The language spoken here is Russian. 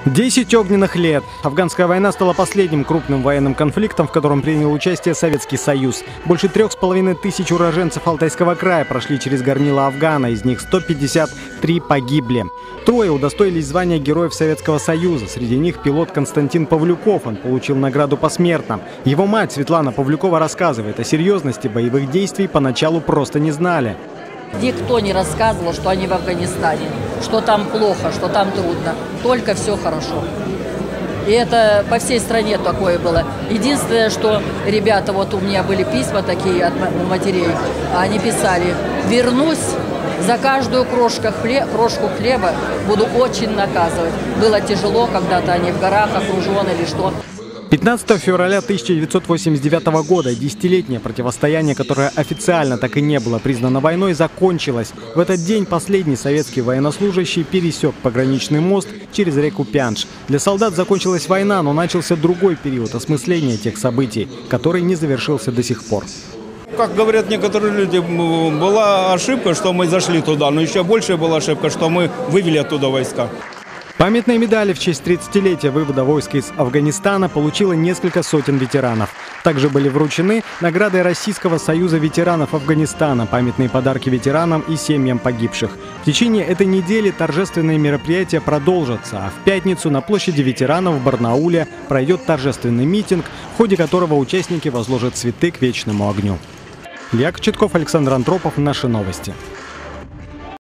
10 огненных лет. Афганская война стала последним крупным военным конфликтом, в котором принял участие Советский Союз. Больше 3500 уроженцев Алтайского края прошли через горнило Афгана, из них 153 погибли. Трое удостоились звания Героев Советского Союза. Среди них пилот Константин Павлюков. Он получил награду посмертно. Его мать Светлана Павлюкова рассказывает: о серьезности боевых действий поначалу просто не знали. Никто не рассказывал, что они в Афганистане, что там плохо, что там трудно. Только все хорошо. И это по всей стране такое было. Единственное, что ребята, вот у меня были письма такие от матерей, они писали: вернусь, за каждую крошку хлеба буду очень наказывать. Было тяжело, когда-то они в горах окружены или что. 15 февраля 1989 года десятилетнее противостояние, которое официально так и не было признано войной, закончилось. В этот день последний советский военнослужащий пересек пограничный мост через реку Пянш. Для солдат закончилась война, но начался другой период осмысления тех событий, который не завершился до сих пор. Как говорят некоторые люди, была ошибка, что мы зашли туда, но еще большая была ошибка, что мы вывели оттуда войска. Памятные медали в честь 30-летия вывода войск из Афганистана получило несколько сотен ветеранов. Также были вручены награды Российского союза ветеранов Афганистана, памятные подарки ветеранам и семьям погибших. В течение этой недели торжественные мероприятия продолжатся, а в пятницу на площади ветеранов в Барнауле пройдет торжественный митинг, в ходе которого участники возложат цветы к вечному огню. Илья Кочетков, Александр Антропов. Наши новости.